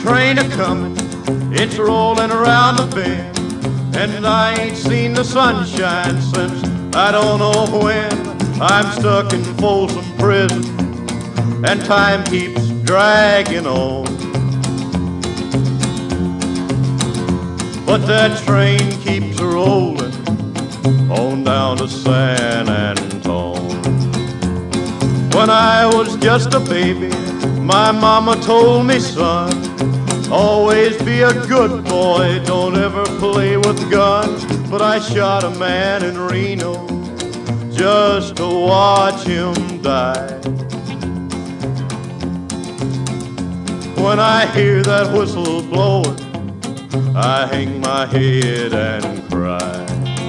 train a-comin', it's rollin' around the bend, and I ain't seen the sunshine since I don't know when. I'm stuck in Folsom Prison, and time keeps dragging on. But that train keeps rollin' on down to San Antone. When I was just a baby, my mama told me, son, always be a good boy, don't ever play with guns. But I shot a man in Reno just to watch him die. When I hear that whistle blowing, I hang my head and cry.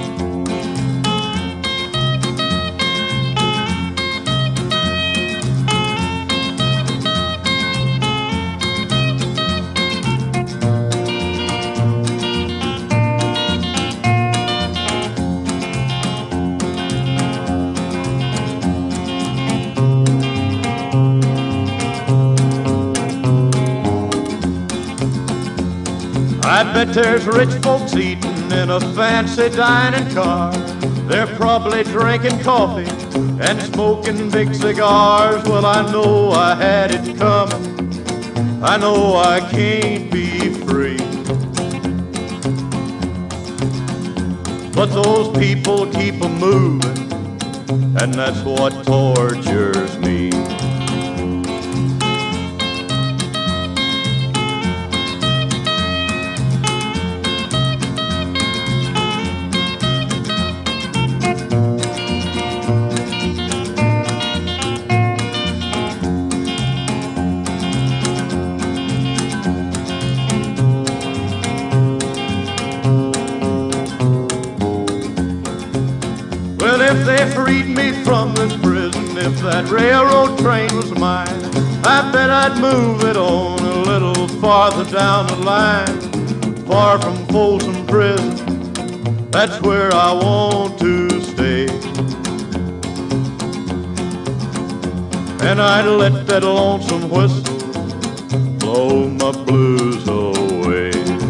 I bet there's rich folks eating in a fancy dining car. They're probably drinking coffee and smoking big cigars. Well, I know I had it coming, I know I can't be free. But those people keep a moving, and that's what tortures me. Well, if they freed me from this prison, if that railroad train was mine, I bet I'd move it on a little farther down the line. Far from Folsom Prison, that's where I want to stay. And I'd let that lonesome whistle blow my blues away.